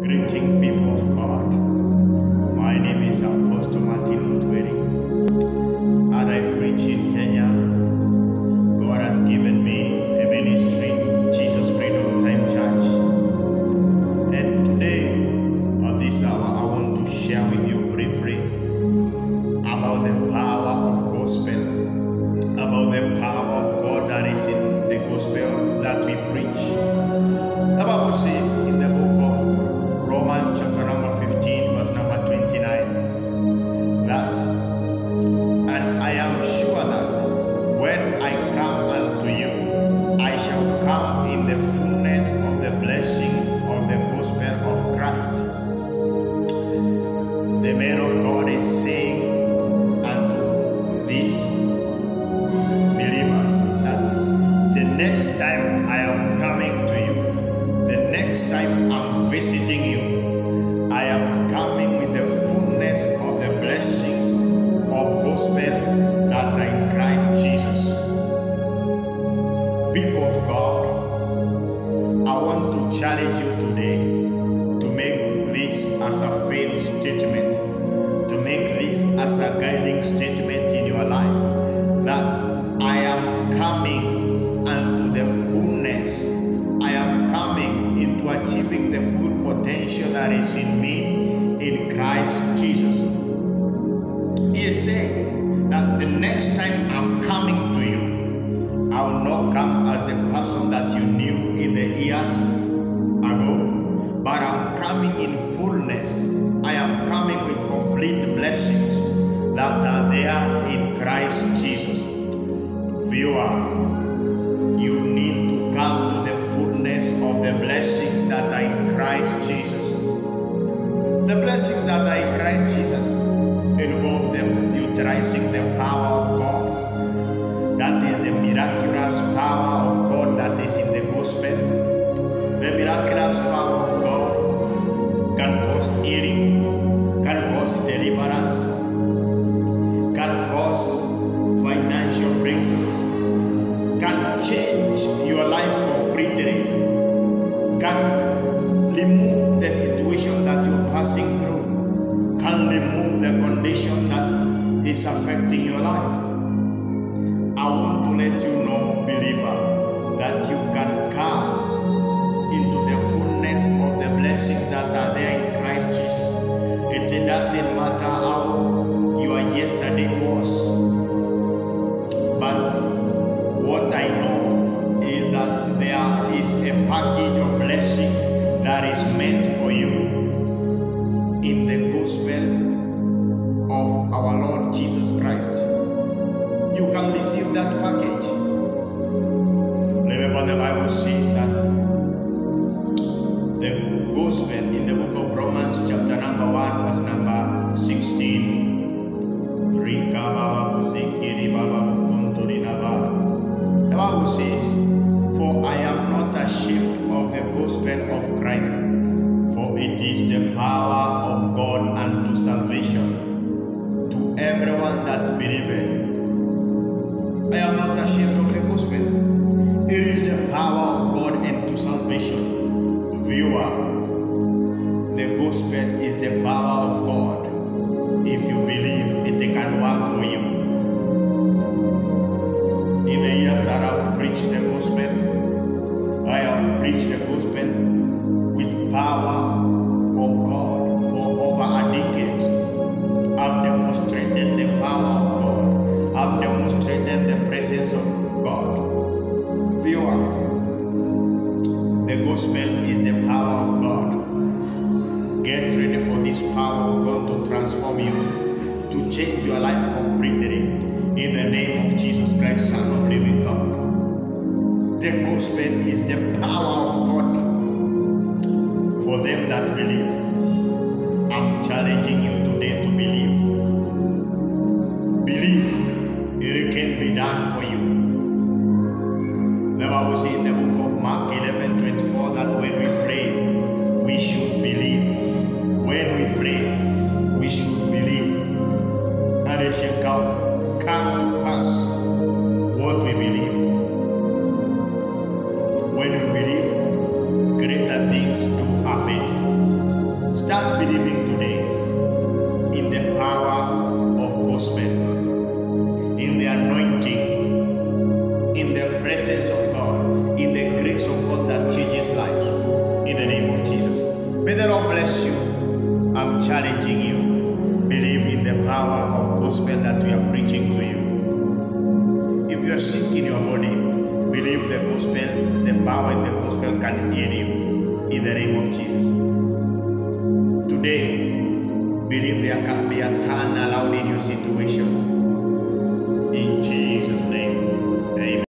Greeting people of God. My name is Apostle Martin Mutweri, and I preach in Kenya. God has given me a ministry, Jesus Freedom Time Church. And today, at this hour, I want to share with you briefly about the power of gospel, about the power of God that is in the gospel that we preach. The Bible says in the book of Romans chapter number 15 verse number 29 that, and I am sure that when I come unto you, I shall come in the fullness of the blessing of the gospel of Christ. The man of God is saying unto these believers that the next time I am coming to you, the next time I'm visiting you, I am coming with the fullness of the blessings of gospel that are in Christ Jesus. People of God, I want to challenge you today to make this as a faith statement, to make this as a guiding statement in your life, that I am coming unto the fullness. I am coming into achieving the full potential that is in me in Christ Jesus. He is saying that the next time I'm coming to you, I will not come as the person that you knew in the years ago, but I'm coming in fullness. I am coming with complete blessings that are there in Christ Jesus. Viewer, you need to come to the fullness of the blessings that are in Christ Jesus. The blessings that are in Christ Jesus involve them utilizing the power of God. That is the miraculous power of God that is in the gospel. The miraculous power of God can cause healing, can cause deliverance, can cause financial breakthroughs, can change your life completely, can remove the situation that you're passing through, can remove the condition that is affecting your life. I want to let you know, believer, that you can come into the fullness of the blessings that are there in Christ Jesus. It doesn't matter how your yesterday was, but what I know is that there is a package of blessing that is meant for you in the gospel of our Lord Jesus Christ. You can receive that package. Remember, the Bible says that the gospel in the book of Romans chapter number 1 verse number 16, the Bible says, for I am not ashamed of the gospel of Christ, for it is the power of God unto salvation to everyone that believeth. I am not ashamed of the gospel. It is the power of God unto salvation. Viewer, the gospel is the power of God. If you believe, it can work for you. In the years that I've preached the gospel, I have preached the gospel with power of God for over a decade. I've demonstrated the power of God. I've demonstrated the presence of God. Viewer, the gospel is the power of God. Get ready for this power of God to transform you, to change your life completely. In the name of Jesus Christ, Son of living God. The gospel is the power of God for them that believe. I'm challenging you today to believe. Believe it can be done for you. The Bible says in the book of Mark 11:24 that when we pray, we should believe. When we pray, we should believe. And it shall come to pass what we believe. When we believe, greater things do happen. in the presence of God, in the grace of God that changes life. In the name of Jesus. May the Lord bless you. I'm challenging you. Believe in the power of gospel that we are preaching to you. If you are sick in your body, believe the gospel, the power in the gospel can heal you. In the name of Jesus. Today, believe there can be a turn allowed in your situation. In Jesus' name. Amen.